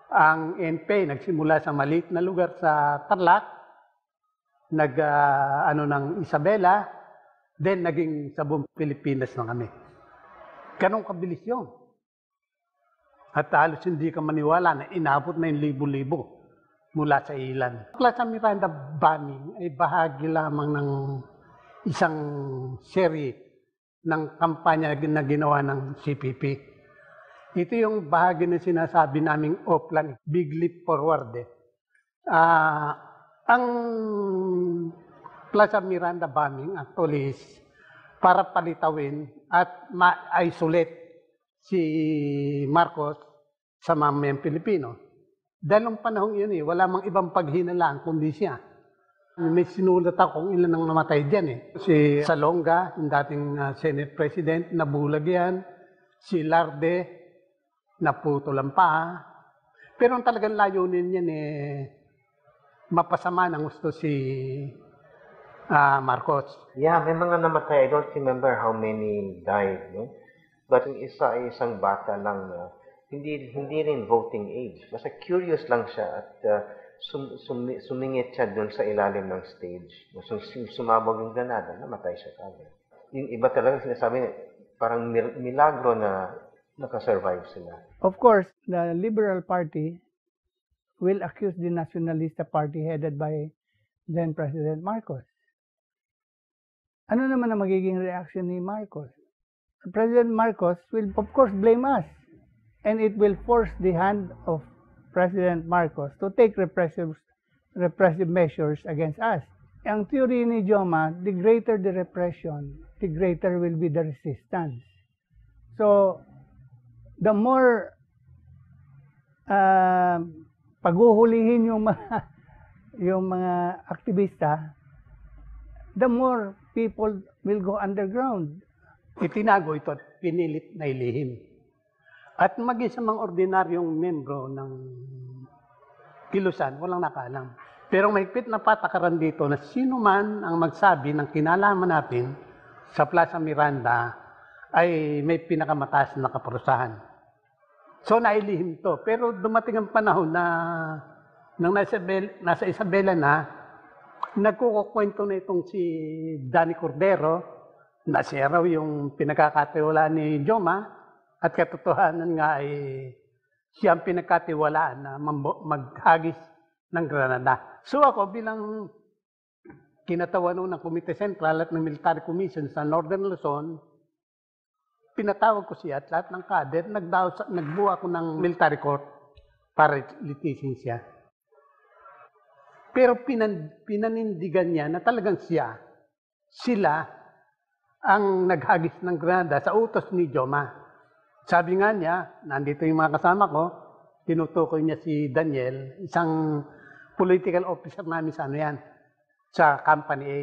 Ang NPA nagsimula sa maliit na lugar sa Tarlac, ng Isabela, then naging sa buong Pilipinas na kami. Ganong kabilis yun. At halos hindi ka maniwala na inabot na yung libo-libo mula sa ilan. Plaza Miranda bombing ay bahagi lamang ng isang serye ng kampanya na ginawa ng CPP. Ito yung bahagi na sinasabi naming Oplan, Big Leap Forward. Ang Plaza Miranda bombing actually is para palitawin at ma-isolate si Marcos sa mamayang Pilipino. Dahil nung panahon yun wala mang ibang paghinalaan kundi siya. May sinulat ako kung ilan ang namatay dyan Si Salonga, yung dating Senate President, nabulag yan. Si Larde, naputol ang paa. Pero ang talagang layunin yan mapasama ng gusto si Marcos. Yeah, may mga namatay. I don't remember how many died. No? But yung isa ay isang bata lang na hindi rin voting age. Basta curious lang siya at sumingit siya doon sa ilalim ng stage. Sumabog yung granada, namatay siya kagad. Yung iba talaga sinasabi parang milagro na nakasurvive sila. Of course, the Liberal Party will accuse the Nacionalista Party headed by then President Marcos. Ano naman ang magiging reaction ni Marcos? President Marcos will of course blame us, and it will force the hand of President Marcos to take repressive measures against us. Ang theory ni Joma, the greater the repression, the greater will be the resistance. So, the more paghuhulihin yung mga aktivista, the more people will go underground. Itinago ito at pinilit na ilihim. At maging sa mga ordinaryong membro ng kilusan, walang nakaalam. Pero mahigpit na patakaran dito na sino man ang magsabi ng kinalaman natin sa Plaza Miranda ay may pinakamataas na kaparusahan. So nailihim to. Pero dumating ang panahon na nang nasa Isabela na, nagkukukwento na itong si Danny Cordero na siya raw yung pinagkakatiwalaan ni Joma at katotohanan nga ay siya ang pinagkatiwalaan na maghagis ng Granada. So ako bilang kinatawan ng Komite Sentral at ng Military Commission sa Northern Luzon, pinatawag ko siya at lahat ng kader, nagbuo ako ng military court para litisin siya. Pero pinanindigan niya na talagang sila ang naghagis ng Granada sa utos ni Joma. Sabi nga niya, nandito yung mga kasama ko, tinutukoy niya si Daniel, isang political officer namin sa Company A.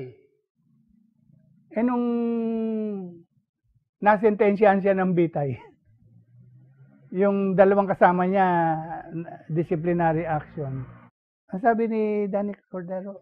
Nung nasentensyahan siya ng bitay, yung dalawang kasama niya, disciplinary action. Ang sabi ni Danny Cordero,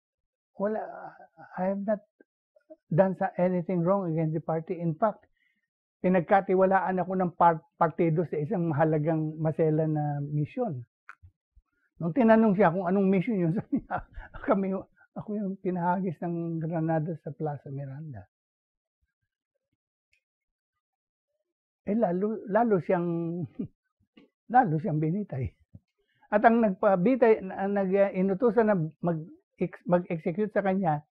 I have not done anything wrong against the party. In fact, pinagkatiwalaan ako ng partido sa isang mahalagang maselan na misyon. Nung tinanong siya kung anong mission yun, sabi niya, ako yung pinahagis ng Granada sa Plaza Miranda. Lalo siyang binitay. At ang nagpabitay, inutusan na mag-execute sa kanya,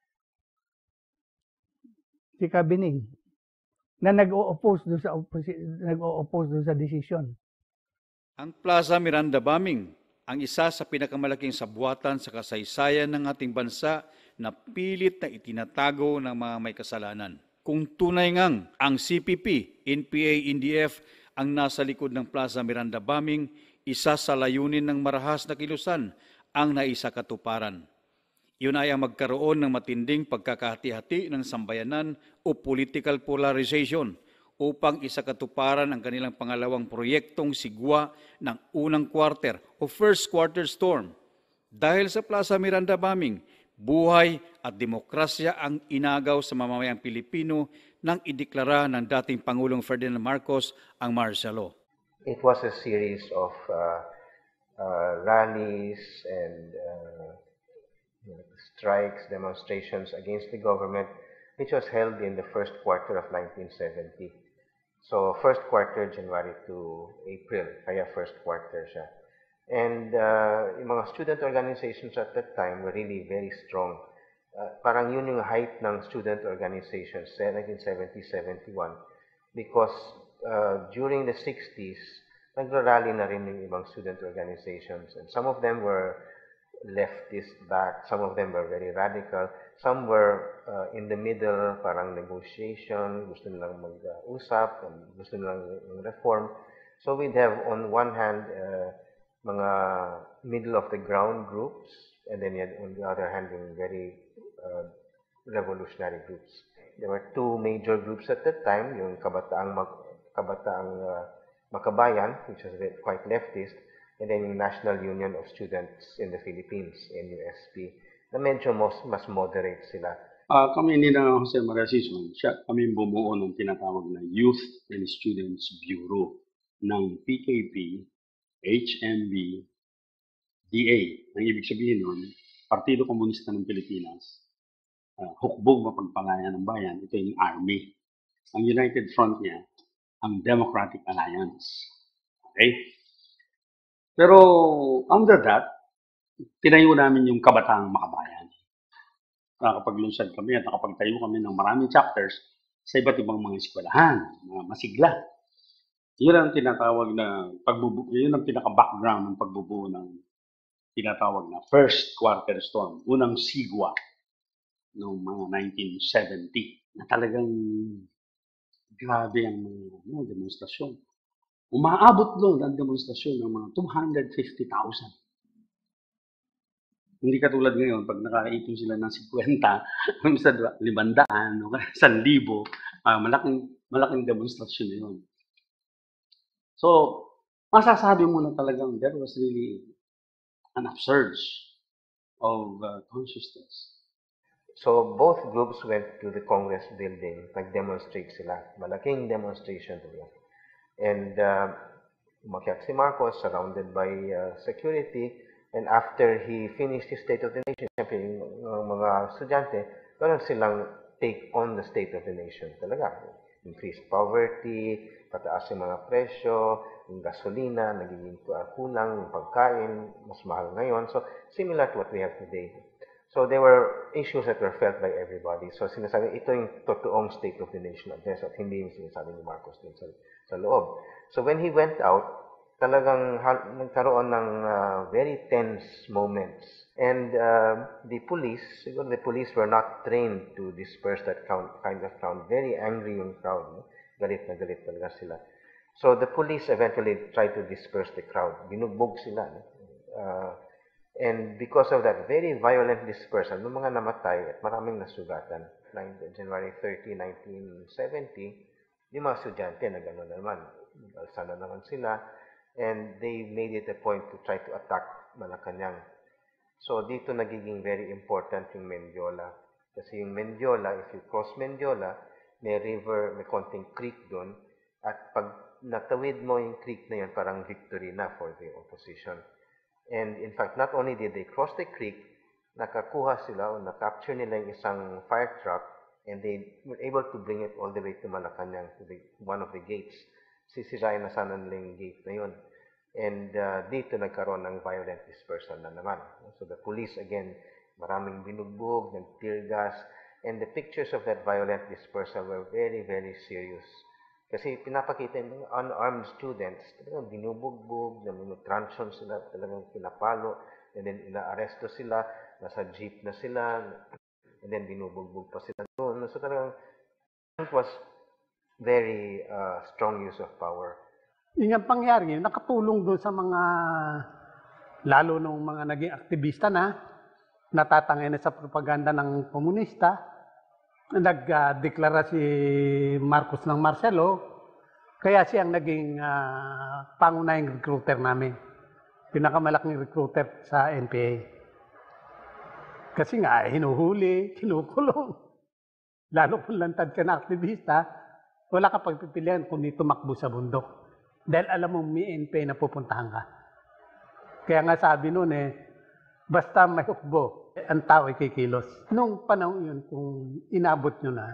si Kabining, na nag-o-oppose doon sa desisyon. Ang Plaza Miranda bombing, ang isa sa pinakamalaking sabwatan sa kasaysayan ng ating bansa na pilit na itinatago ng mga may kasalanan. Kung tunay ngang ang CPP, NPA, NDF ang nasa likod ng Plaza Miranda bombing, isa sa layunin ng marahas na kilusan ang naisakatuparan. Yun ay ang magkaroon ng matinding pagkakahati-hati ng sambayanan o political polarization upang isakatuparan ang kanilang pangalawang proyektong sigwa ng unang quarter o first quarter storm. Dahil sa Plaza Miranda bombing, buhay at demokrasya ang inagaw sa mamamayang Pilipino nang ideklara ng dating Pangulong Ferdinand Marcos ang martial law. It was a series of rallies and strikes, demonstrations against the government, which was held in the first quarter of 1970. So first quarter, January to April, kaya first quarter siya. And yung mga student organizations at that time were really very strong. Parang yun yung height ng student organizations, 1970-71, because during the 60s, nagrarally na rin yung ibang student organizations. And some of them were leftist back, some of them were very radical, some were in the middle, parang negotiation, gusto nilang mag-usap, gusto nilang reform. So we'd have on one hand, mga middle of the ground groups, and then on the other hand, yung very revolutionary groups. There were two major groups at that time, yung Kabataang Makabayan, which was quite leftist, and then yung National Union of Students in the Philippines, NUSP, na medyo mas moderate sila. Kami ni na Jose Maria Sisman, kami bumuo ng tinatawag na Youth and Students Bureau ng PKP, HMB, DA. Ang ibig sabihin nun, Partido Komunista ng Pilipinas, hukbog mapagpalaya ng bayan, ito yung Army. Ang United Front niya, ang Democratic Alliance. Okay? Pero under that, tinayo namin yung Kabataang Makabayan. Nakapaglunsad kami at nakapagtayo kami ng maraming chapters sa iba't ibang mga eskwelahan, mga masigla. Yun ang tinatawag na yun ang pinaka-background ng pagbubuo ng tinatawag na First Quarter Storm, unang sigwa noong mga 1970 na talagang grabe ang mga demonstrasyon. Umaabot doon ang demonstrasyon ng mga 250,000. Hindi katulad ngayon, pag nakaipon sila ng 50, minsan 500, o 1,000, malaking demonstrasyon na yun. So, masasabi mo na talagang there was really an upsurge of consciousness. So both groups went to the Congress building, nag-demonstrate sila. Malaking demonstration talaga. And umakyat si Marcos, surrounded by security. And after he finished his State of the Nation, siyempre yung mga estudyante, parang silang take on the State of the Nation talaga. Increased poverty, pataas yung mga presyo, yung gasolina, nagiging kulang, yung pagkain, mas mahal ngayon. So similar to what we have today. So there were issues that were felt by everybody. So sinasabi, ito yung totoong State of the Nation address at hindi yung sinasabi ni Marcos din sa loob. So when he went out, talagang nagkaroon ng very tense moments. And the police were not trained to disperse that kind of crowd. Very angry yung crowd. No? Galit na galit talaga sila. So the police eventually tried to disperse the crowd. Binugbog sila. No? And because of that very violent dispersal, ng mga namatay at maraming nasugatan, January 30, 1970, yung mga estudyante na gano'n naman. Sana naman sila. And they made it a point to try to attack Malacanang. So dito nagiging very important yung Mendiola. Kasi yung Mendiola, if you cross Mendiola, may river, may konting creek doon. At pag natawid mo yung creek na yun, parang victory na for the opposition. And in fact, not only did they cross the creek, nakakuha sila o nakapture nila yung isang fire truck and they were able to bring it all the way to Malacanang, to one of the gates. Sisirain na sana nila yung gate na yun. And dito nagkaroon ng violent dispersal na naman. So the police, again, maraming binugbog, nag-tear gas, and the pictures of that violent dispersal were very, very serious. Kasi pinapakita yung unarmed students, talagang binubugbog, truncheon sila, talagang pinapalo, and then inaaresto sila, nasa jeep na sila, and then binubugbog pa sila doon. So talagang it was very strong use of power. Yung ang pangyari, nakatulong doon sa mga, lalo nung mga naging aktivista na, natatangay na sa propaganda ng komunista, nagdeklara si Marcos ng Marcelo, kaya siya ang naging pangunahing recruiter namin. Pinakamalaking recruiter sa NPA. Kasi nga, hinuhuli, kinukulong. Lalo kung lantad ka na aktivista, wala ka pagpipilian kung tumakbo sa bundok. Dahil alam mong may NPA na pupuntahan ka. Kaya nga sabi noon basta may hukbo, ang tao ay kikilos. Nung panahon yun, kung inabot nyo na,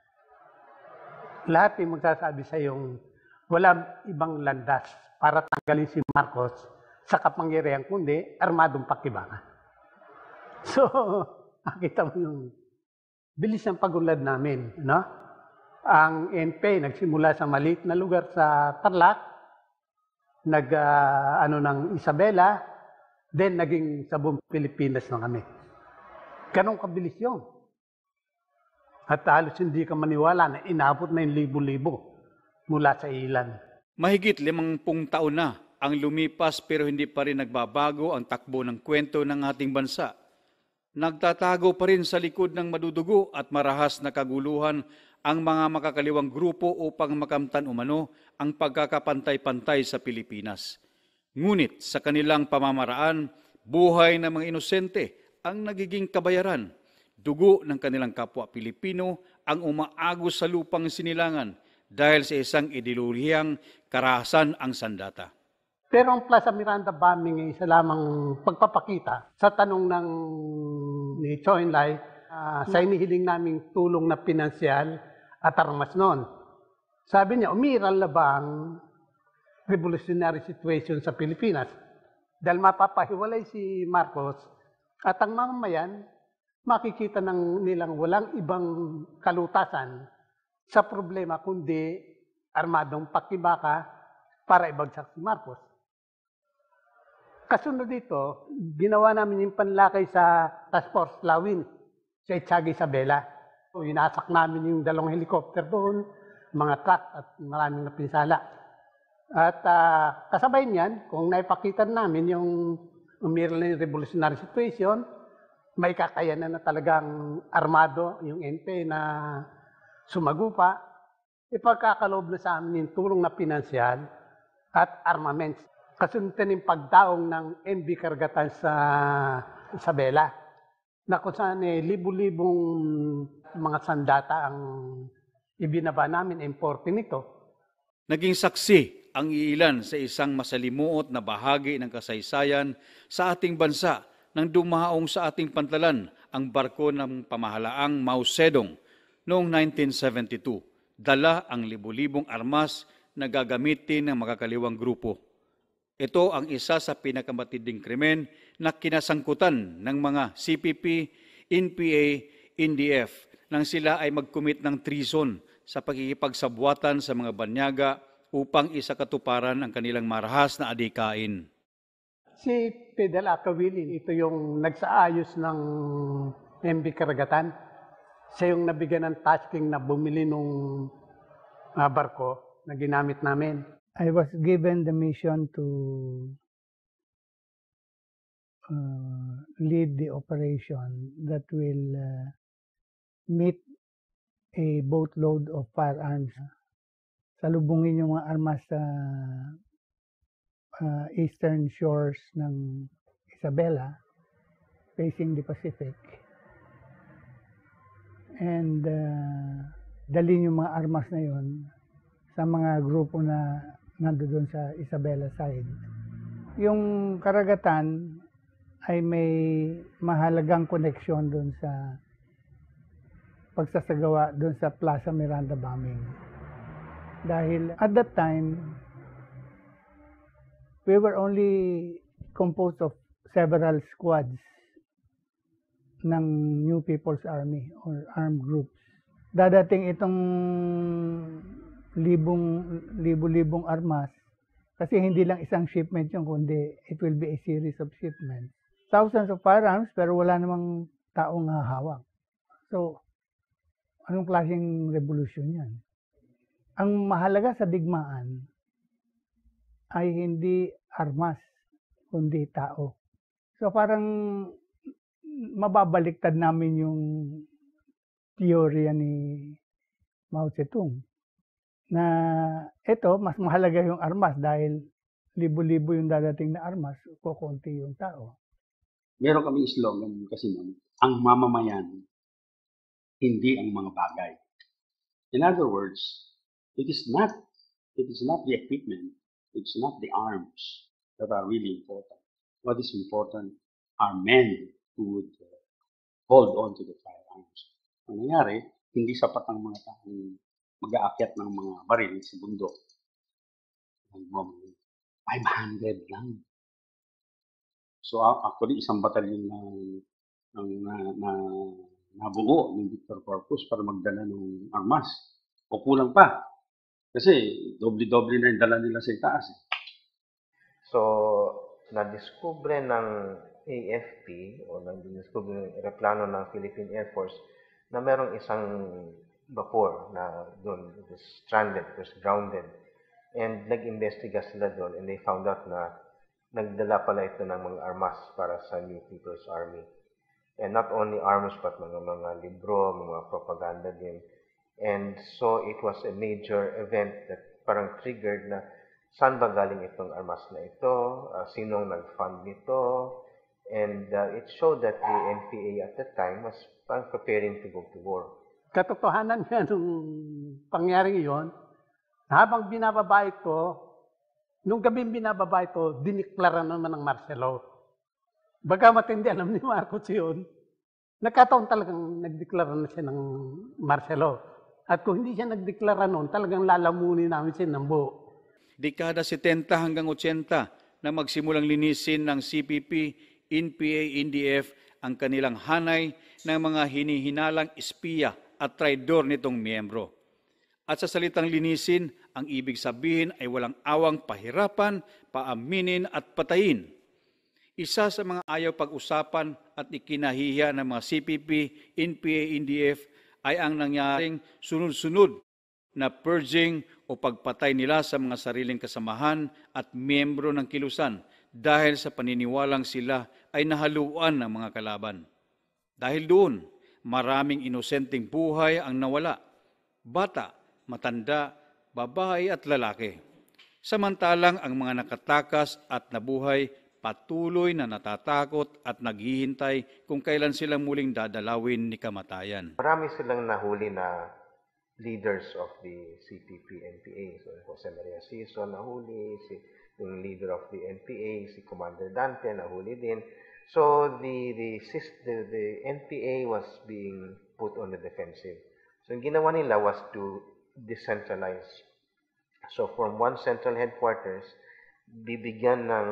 lahat ay magsasabi sa yung walang ibang landas para tanggalin si Marcos sa kapangyarihan, kundi armadong pakibaka. So, nakita mo yung bilis ng pagulad namin, no? Ang NP nagsimula sa maliit na lugar sa Tarlac, ng Isabela, then naging sa buong Pilipinas na kami. Ganong kabilis yun. At halos hindi ka maniwala na inabot na yung libo-libo mula sa ilan. Mahigit 50 taon na ang lumipas pero hindi pa rin nagbabago ang takbo ng kwento ng ating bansa. Nagtatago pa rin sa likod ng madudugo at marahas na kaguluhan ang mga makakaliwang grupo upang makamtan umano ang pagkakapantay-pantay sa Pilipinas. Ngunit sa kanilang pamamaraan, buhay ng mga inosente ang nagiging kabayaran. Dugo ng kanilang kapwa Pilipino ang umaagos sa lupang sinilangan dahil sa isang ideolohiyang karahasan ang sandata. Pero ang Plaza Miranda bombing ay isa lamang pagpapakita sa tanong ni Choi Enlai sa inihiling naming tulong na pinansyal at armas noon. Sabi niya, umiral na ba ang revolutionary situation sa Pilipinas? Dahil mapapahiwalay si Marcos at ang mamamayan, makikita nilang walang ibang kalutasan sa problema kundi armadong pakibaka para ibagsak si Marcos. Kasunod dito, ginawa namin yung panlakay sa Task Force Lawin sa Itiaga Isabela. So, inasak namin yung 2 helicopter doon, mga truck at maraming napinsala. At kasabay niyan, kung naipakita namin yung umiral na yung revolutionary situation, may kakayanan na talagang armado yung NP na sumagupa, ipagkakaloob na sa amin yung tulong na pinansyal at armaments. Kasunod yung pagdaong ng MB Karagatan sa Isabela, na kung saan libu-libong mga sandata ang ibinaba namin, importe nito. Naging saksi ang iilan sa isang masalimuot na bahagi ng kasaysayan sa ating bansa nang dumaong sa ating pantalan ang barko ng pamahalaang Mao Zedong noong 1972. Dala ang libu-libong armas na gagamitin ng makakaliwang grupo. Ito ang isa sa pinakamatinding krimen na kinasangkutan ng mga CPP, NPA, NDF nang sila ay mag-commit ng treason sa pagkikipagsabwatan sa mga banyaga upang isakatuparan ang kanilang marahas na adikain. Si Fidel Acawili, ito yung nagsaayos ng MB Karagatan. Siya yung nabigyan ng tasking na bumili ng barko na ginamit namin. I was given the mission to lead the operation that will meet a boatload of firearms. Salubungin yung mga armas sa eastern shores ng Isabela, facing the Pacific. And dalhin yung mga armas na yun sa mga grupo na nandoon sa Isabela side. Yung Karagatan ay may mahalagang koneksyon doon sa pagsasagawa doon sa Plaza Miranda bombing. Dahil at that time, we were only composed of several squads ng New People's Army or armed groups. Dadating itong libu-libong armas kasi hindi lang isang shipment yung kundi it will be a series of shipments. Thousands of firearms pero wala namang taong hahawak. So, anong klaseng revolution yan? Ang mahalaga sa digmaan ay hindi armas kundi tao. So parang mababaliktad namin yung teorya ni Mao Zedong na ito, mas mahalaga yung armas dahil libo-libo yung dadating na armas, kukunti yung tao. Meron kaming slogan kasi nun, ang mamamayan, hindi ang mga bagay. In other words, it is not the equipment, it's not the arms that are really important. what is important are men who would hold on to the firearms. Ang nangyari, hindi sapat ang mga taong mag-aakyat ng mga baril sa bundok. 500 lang. So actually, isang batalyon na nabuo ng Victor Corpus para magdala ng armas. O kulang pa. Kasi doble-doble na yung dala nila sa itaas. So, nadiskubre ng AFP o nadiskubre ng eroplano ng Philippine Air Force na merong isang vapor na doon, it was stranded, it was grounded. And nag-investiga sila doon and they found out na nagdala pala ito ng mga armas para sa New People's Army. And not only arms but mga libro, mga propaganda din. And so it was a major event that parang triggered na saan ba galing itong armas na ito, sinong nag-fund nito, and it showed that the NPA at that time was preparing to go to war. Katotohanan nga nung pangyaring iyon, habang binababa ito, nung gabing binababa ito, diniklara naman ng martial law. Baga matindi, alam ni Marcos yun, nagkataon talagang nagdeklara na siya ng martial law. At kung hindi siya nagdeklara noon, talagang lalamunin namin siya ng buo. Dekada 70 hanggang 80 na magsimulang linisin ng CPP, NPA, NDF ang kanilang hanay ng mga hinihinalang espiya at traidor nitong miyembro. At sa salitang linisin, ang ibig sabihin ay walang awang pahirapan, paaminin at patayin. Isa sa mga ayaw pag-usapan at ikinahihiya ng mga CPP, NPA, NDF ay ang nangyaring sunod-sunod na purging o pagpatay nila sa mga sariling kasamahan at miyembro ng kilusan dahil sa paniniwalang sila ay nahaluan ng mga kalaban. Dahil doon, maraming inosenteng buhay ang nawala, bata, matanda, babae at lalaki. Samantalang ang mga nakatakas at nabuhay patuloy na natatakot at naghihintay kung kailan silang muling dadalawin ni kamatayan. Marami silang nahuli na leaders of the CPP-NPA. So, Jose Maria Sison nahuli, yung leader of the NPA, si Commander Dante nahuli din. So, the NPA was being put on the defensive. So, yung ginawa nila was to decentralize. So, from one central headquarters, bibigyan ng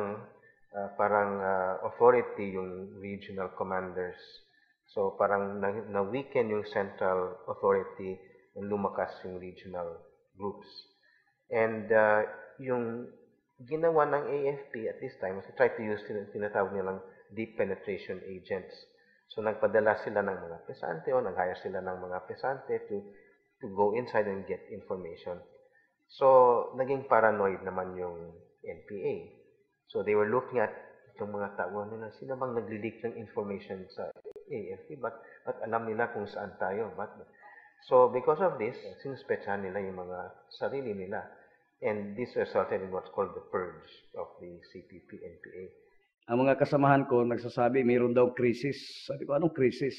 authority yung regional commanders. So, parang na-weaken yung central authority and lumakas yung regional groups. And yung ginawa ng AFP at this time was to try to use tinatawag nilang deep penetration agents. So, nagpadala sila ng mga pesante o nag-hire sila ng mga pesante to go inside and get information. So, naging paranoid naman yung NPA. So, they were looking at itong mga tao nila, sino bang nag-leak ng information sa AFP? But alam nila kung saan tayo? So, because of this, sinuspetsahan nila yung mga sarili nila. And this resulted in what's called the purge of the CPP-NPA. Ang mga kasamahan ko nagsasabi, mayroon daw krisis. Sabi ko, anong krisis?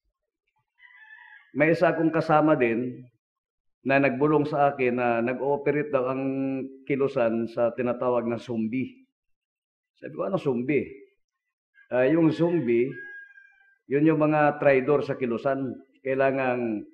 May isa akong kasama din na nagbulong sa akin na nag-ooperate daw ang kilusan sa tinatawag na zombie. Sabi ko, ano zombie? Yung zombie, yun yung mga traidor sa kilusan. Kailangan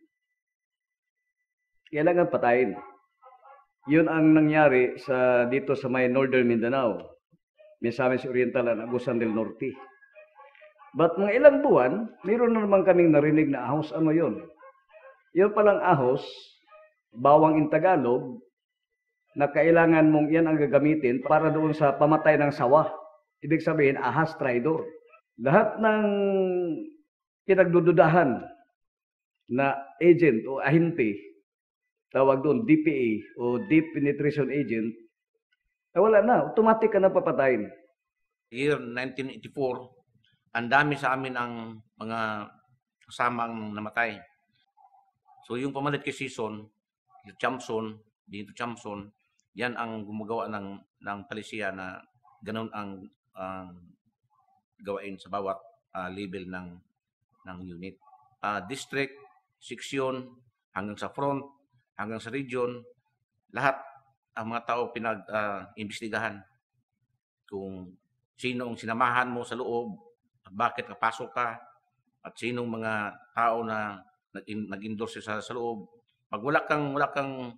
patayin. Yun ang nangyari dito sa may Northern Mindanao, Misamis Oriental at Agusan del Norte. But mga ilang buwan, mayroon na naman kaming narinig na ahos. Ano yun? Yun palang ahos, bawang in Tagalog, na kailangan mong yan ang gagamitin para doon sa pamatay ng sawa. Ibig sabihin, ahas traidor. Lahat ng pinagdududahan na agent o ahente, tawag doon DPA o Deep Penetration Agent, wala na, automatic ka na papatayin. Year 1984, ang dami sa amin ang mga kasamang namatay. So yung pamalit kay Sison, yung Chamson, dito Chamson, yan ang gumagawa ng palisiya na ganun ang gawain sa bawat level ng unit. District, seksyon, hanggang sa front, hanggang sa region, lahat ang mga tao pinag-imbestigahan kung sino ang sinamahan mo sa loob, at bakit kapasok ka, at sinong mga tao na nag-endorse sa loob. Pag wala kang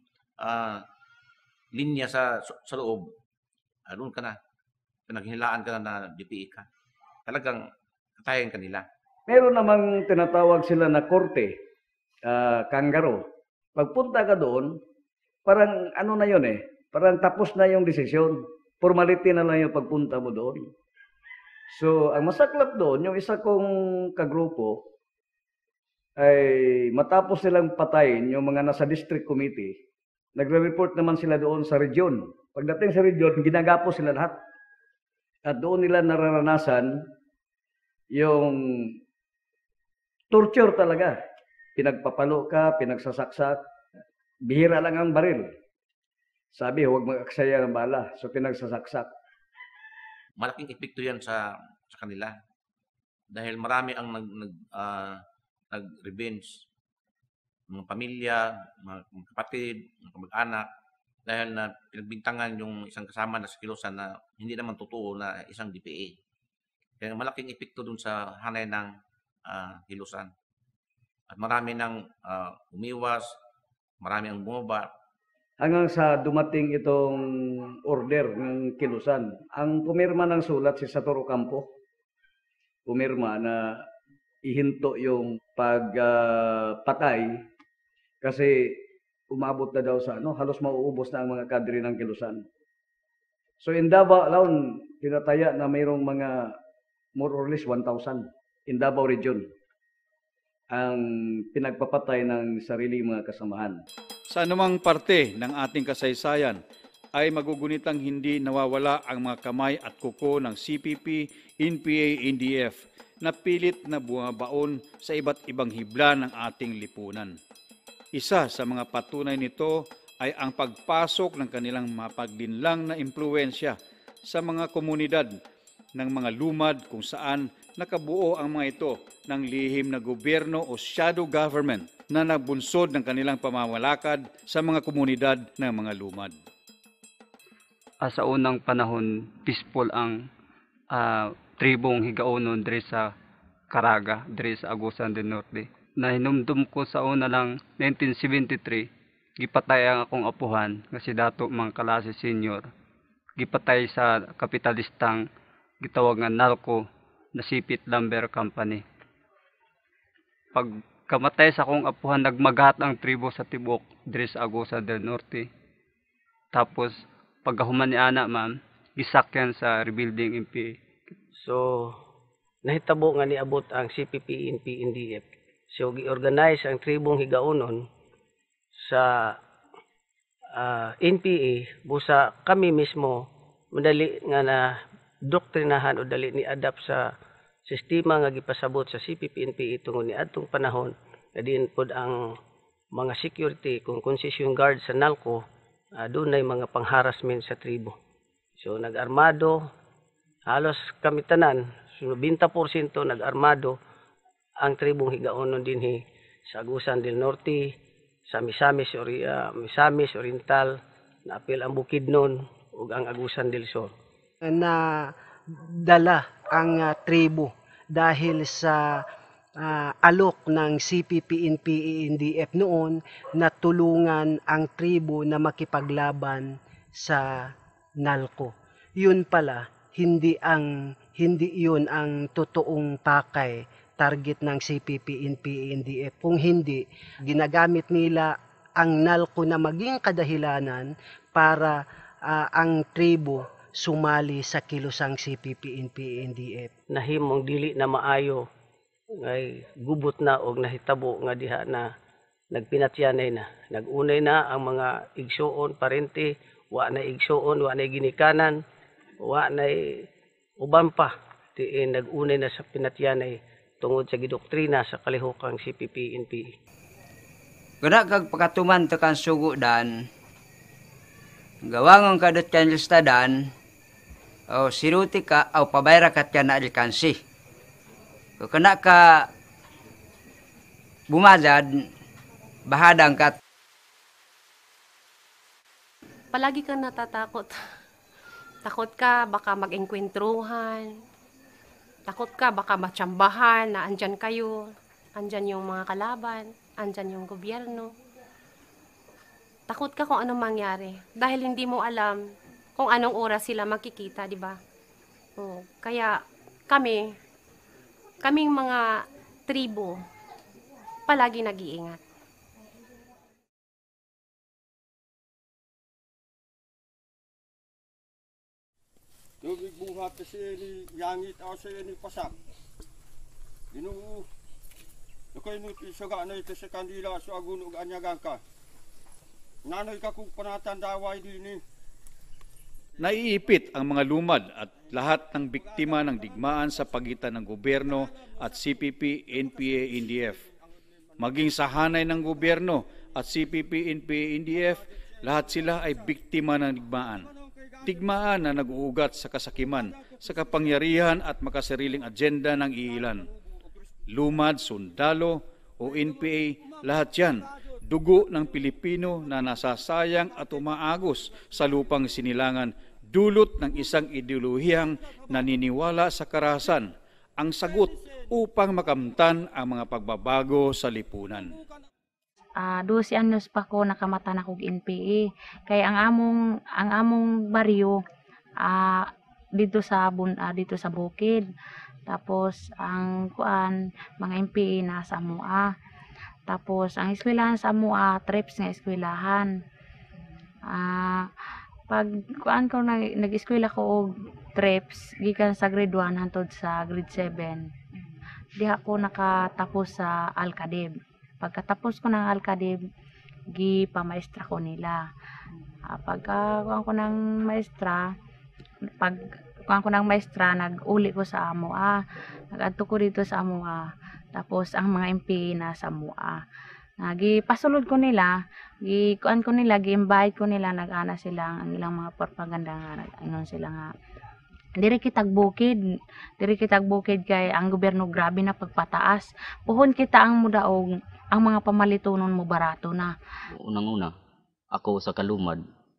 linya sa loob, doon ka na. Pinaghilaan ka na DPE ka. Talagang katayan ka nila. Meron namang tinatawag sila na korte, kangaroo. Pagpunta ka doon, parang ano na yun parang tapos na yung desisyon. Formality na lang yung pagpunta mo doon. So, ang masaklap doon, yung isa kong kagrupo, ay matapos silang patayin yung mga nasa district committee, nagre-report naman sila doon sa region. Pagdating sa region, ginagapos sila lahat. At doon nila nararanasan yung torture talaga. Pinagpapalo ka, pinagsasaksak, bihira lang ang baril. Sabi, huwag mag-aksaya ng bala. So, pinagsasaksak. Malaking epekto yan sa kanila. Dahil marami ang nag-revenge. Mga pamilya, mga kapatid, mga kamag-anak. Dahil na pinagbintangan yung isang kasama na sa kilusan na hindi naman totoo na isang DPA. Kaya malaking epekto dun sa hanay ng kilusan. At marami nang umiwas, marami ang bumaba. Hanggang sa dumating itong order ng kilusan. Ang pumirma ng sulat si Satoru Campo. Pumirma na ihinto yung pagpatay kasi umabot na daw sa halos mauubos na ang mga kadre ng kilusan. So in Davao alone, tinataya na mayroong mga more or less 1,000 in Davao region ang pinagpapatay ng sarili mga kasamahan. Sa anumang parte ng ating kasaysayan ay magugunitang hindi nawawala ang mga kamay at kuko ng CPP, NPA, NDF na pilit na bumabaon sa iba't ibang hibla ng ating lipunan. Isa sa mga patunay nito ay ang pagpasok ng kanilang mapagdinlang na impluwensya sa mga komunidad ng mga lumad kung saan nakabuo ang mga ito ng lihim na gobyerno o shadow government na nagbunsod ng kanilang pamamalakad sa mga komunidad ng mga lumad. Sa unang panahon, peaceful ang tribong Higaonon diri sa Caraga, diri sa Agusan del Norte. Nahinumdum ko sa una lang 1973, gipatay ang akong apuhan nga si Dato Mang Kalasi Senior. Gipatay sa kapitalistang gitawag nga NALCO na Sipit Lumber Company. Pagkamatay sa akong apuhan, nagmagat ang tribo sa tibok diri sa Agusan del Norte. Tapos pagkahuman ni ana ma'am, gisakyan sa rebuilding NPA. So nahitabo nga niabot ang CPP, NPA, NDF. So, gi-organize ang tribong Higaonon sa NPA, busa kami mismo madali nga na doktrinahan o dali ni adapt sa sistema nga gipasabot sa CPP, NPA tungod ni adtong panahon na diin pod ang mga security kung concession guard sa NALCO, doon ay mga pang-harassment sa tribo. So, nag-armado, halos kami tanan, so 20% nag-armado ang tribong Higaonon dinhi sa Agusan del Norte, sa Misamis Oriental, na apil ang Bukidnon ug ang Agusan del Sur. Na dala ang tribo dahil sa alok ng CPP, NPA, NDF noon na tulungan ang tribo na makipaglaban sa NALCO. Yun pala, hindi yun ang totoong pakay target ng CPP, NPA, NDF. Kung hindi, ginagamit nila ang NALCO na maging kadahilanan para ang tribo sumali sa kilusang CPP, NPA, NDF. Nahimong dili na maayo ngay gubot na og nahitabo nga diha na nagpinatyanay na. Nagunay na ang mga igsuon, parente, wa na igsuon, wa na ginikanan, wa na uban pa. Diin nagunay na sa pinatyanay tungod sa gidoktrina sa kalihukang CPP, NPA. Kuna kag pagatuman to kan sugo dan, gawangon kadot kan listadan, o siruti ka, o pabayra kat yan na alkansi. Kuna ka bumazad, bahadang kat. Palagi kang natatakot Takot ka baka mag-engkwentruhan. Takot ka baka matsambahan na andyan kayo. Andyan yung mga kalaban. Andyan yung gobyerno. Takot ka kung anong mangyari. Dahil hindi mo alam kung anong oras sila makikita, di ba? Kaya kaming mga tribo, palagi nag-iingat. Tubig buhat kasi ni yangit ako sa ni pasak. Ginoo. Nakay nuti sa gana ito sa kandila so agunog anyagan ka. Nanoy ka kung panatandaway din ni. Naiipit ang mga lumad at lahat ng biktima ng digmaan sa pagitan ng gobyerno at CPP, NPA, NDF. Maging sa hanay ng gobyerno at CPP, NPA, NDF, lahat sila ay biktima ng digmaan. Digmaan na nag-uugat sa kasakiman, sa kapangyarihan at makasariling agenda ng iilan. Lumad, sundalo o NPA, lahat yan, dugo ng Pilipino na nasasayang at umaagos sa lupang sinilangan, dulot ng isang ideolohiyang naniniwala sa karahasan, ang sagot upang makamtan ang mga pagbabago sa lipunan. 12 anyos pa ko nakamata na kog NPA. Kaya ang among baryo dito sa bukid. Tapos ang mga NPA nasa MUA. Tapos ang eskwelahan sa MUA, trips nga eskwelahan. Pag nag-eskwela ko og trips gikan sa grade 1 hangtod sa grade 7. Diha ko nakatapos sa Alcadib. Pagkatapos ko ng Alcadib, pamaestra ko nila. Pagkakuha ko ng maestra, nag-uli ko sa MUA. Nag-adto ko dito sa MUA. Tapos ang mga MP na sa MUA. Gipasulod ko nila, gi-invite ko nila, nag-ana sila ang ilang mga propaganda nga, nag-anon sila nga. Diri kitag bukid kay ang gobyerno grabe na pagpataas. Puhon kita ang mudaog, ang mga pamalitunon mo barato na. Unang-una, ako sa kalumad,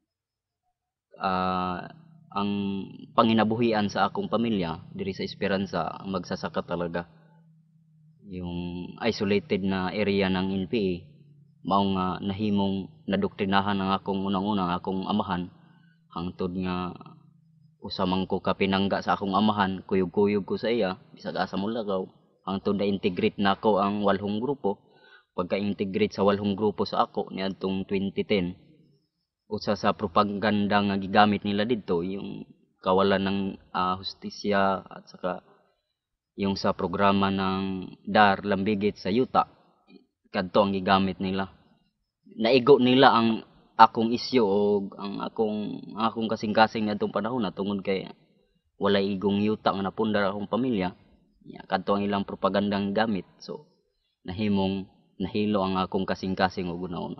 ang panginabuhian sa akong pamilya diri sa Esperanza ang magsasaka talaga. Yung isolated na area ng NPA, mao nga nahimong nadoktrinahan ng akong unang-unang akong amahan hangtod nga usamang ko kapinangga sa akong amahan, kuyog-kuyog ko sa iya, bisag asa mo lagaw, hangtod na integrate na ako ang 8 grupo. Pagka-integrate sa 8 grupo sa ako niadtong 2010, usa sa propaganda nga gigamit nila didto yung kawalan ng hustisya at saka yung sa programa ng DAR Lambigit sa yuta, kadto ang gigamit nila. Naigo nila ang akong isyo o ang akong kasing-kasing na itong panahon na tungod kay wala igong yuta nga napundar akong pamilya. Kadto ang ilang propagandang gamit. So nahilo ang akong kasing-kasing o guna-una.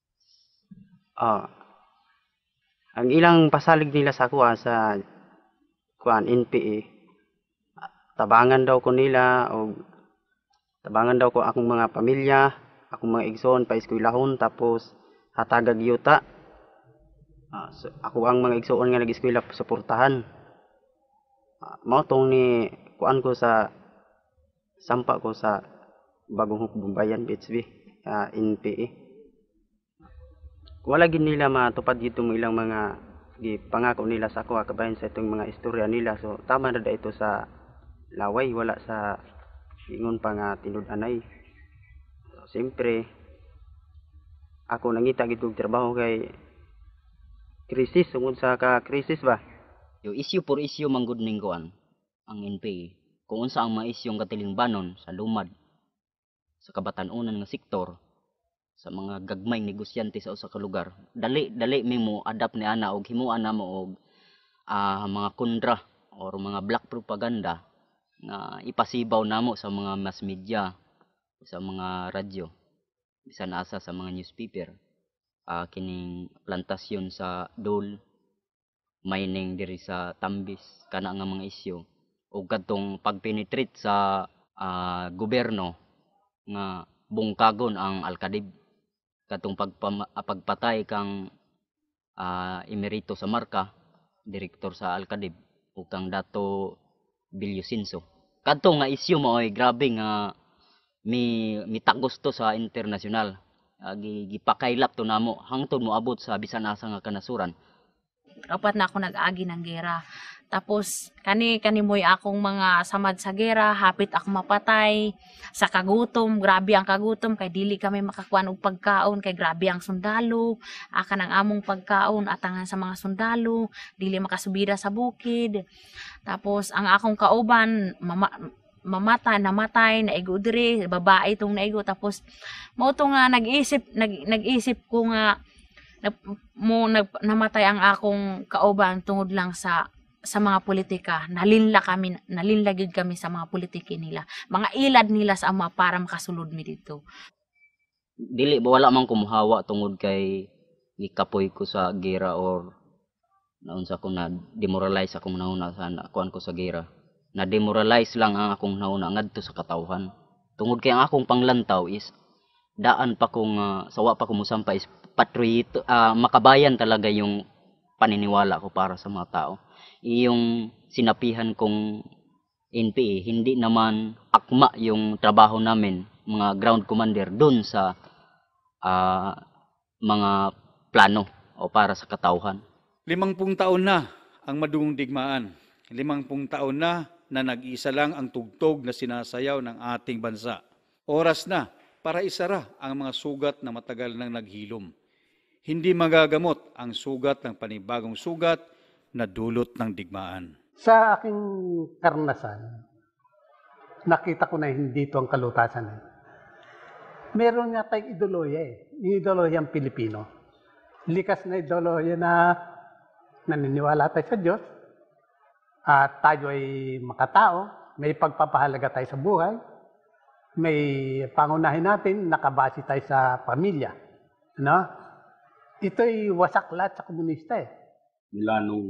Ang ilang pasalig nila sa kuha sa NPA, tabangan daw ko nila o tabangan daw ko akong mga pamilya, akong mga igsoon pa eskwelahon, tapos hatagag yuta. So, ako ang mga igsoon nga nag-eskwela suportahan. Mao tong ni kuan ko sa sampa ko sa Bagong Hukbong-Bayan BHB, NPA. Wala gid nila matupad dito mo ilang mga gipangako nila sa ako kabayan sa itong mga istorya nila. So tama na ito sa laway, wala sa ingon pa nga tinud-anay. So, siyempre ako nangita gid og trabaho kay krisis, tungod sa ka-krisis ba. Yo issue por issue manggod ning kuan ang NPA. Kung unsa ang mga isyong katilingbanon sa lumad, sa kabatan-unan nga sektor, sa mga gagmayng negosyante sa usa ka lugar, dali mo adapt ni ana og himuan na mo og mga kundra or mga black propaganda nga ipasibaw namo sa mga mass media, sa mga radyo, bisan asa sa mga newspaper. Kining plantasyon sa Dole, mining diri sa Tambis, kana nga mga isyu, o kadtong pagpenetrate sa gobyerno nga bungkagon ang Alcadib, katong pagpatay kang emerito sa Marca, direktor sa Alcadib ug kang Dato Bilyosinso. Kadto nga isyu mo ay grabe nga mitagos to sa internasyonal. Gipakailap to namo hangtod mo abot sa bisan asa nga kanasuran. Apat na ako nag-agi ng gera. Tapos kani moy akong mga samad sa gera, hapit ako mapatay sa kagutom. Grabe ang kagutom kay dili kami makakuan og pagkaon kay grabe ang sundalo. Aka ng among pagkaon atangan sa mga sundalo, dili makasubira sa bukid. Tapos ang akong kauban namatay naigo diri, babae tong naigo. Tapos mao to nga nag-isip ko nga namatay ang akong kauban tungod lang sa mga politika. Nalinlagid kami sa mga politiki nila. Mga ilad nila sa ama para makasulod mi dito. Dili ba wala man kumuhawa tungod kay gikapoy ko sa gera or naunsa ko na demoralize akong nauna sa kuan ko sa gera. Na demoralize lang ang akong nauna ngadto sa katawhan. Tungod kay ang akong panglantaw is daan pa kong sawa pa ko mosampa is patrioto, makabayan talaga yung paniniwala ko para sa mga tao. Iyong sinapihan kong NPA, hindi naman akma yung trabaho namin, mga ground commander, dun sa mga plano o para sa katauhan. 50 taon na ang madugong digmaan. 50 taon na nag-isa lang ang tugtog na sinasayaw ng ating bansa. Oras na para isara ang mga sugat na matagal nang naghilom. Hindi magagamot ang sugat ng panibagong sugat na dulot ng digmaan. Sa aking karanasan, nakita ko na hindi ito ang kalutasan. Meron nga tayong ideolohiya yung ideolohiya ng Pilipino. Likas na ideolohiya na naniniwala tayo sa Diyos, at tayo ay makatao, may pagpapahalaga tayo sa buhay, may pangunahin natin, nakabase tayo sa pamilya. Ito'y wasak lahat sa komunista Mula nung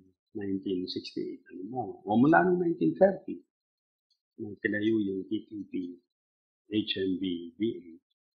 1968, o mula nung 1930, nung tinayo yung PKP, HMB, DA,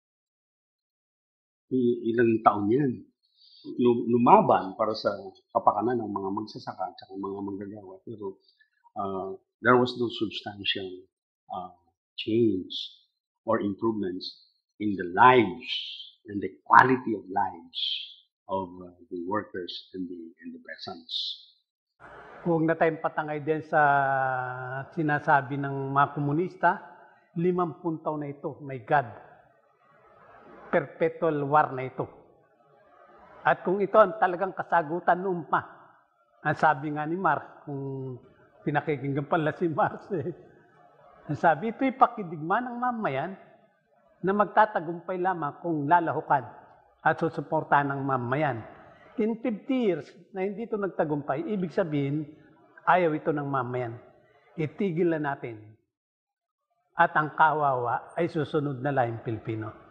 ilang taon yan. Lumaban para sa kapakanan ng mga magsasaka at mga manggagawa. Pero there was no substantial change or improvements in the lives and the quality of lives of the workers and the peasants. Huwag na tayong patangay din sa sinasabi ng mga komunista, 50 taon na ito, my God, perpetual war na ito. At kung ito ang talagang kasagutan noon pa, ang sabi nga ni Marx, kung pinakikinggan pala si Marx, ang sabi, ito'y pakidigma ng mamayan na magtatagumpay lamang kung lalahukan at susuportahan ng mamayan. In 50 years na hindi ito nagtagumpay, ibig sabihin, ayaw ito ng mamayan. Itigil na natin. At ang kawawa ay susunod na lahing Pilipino.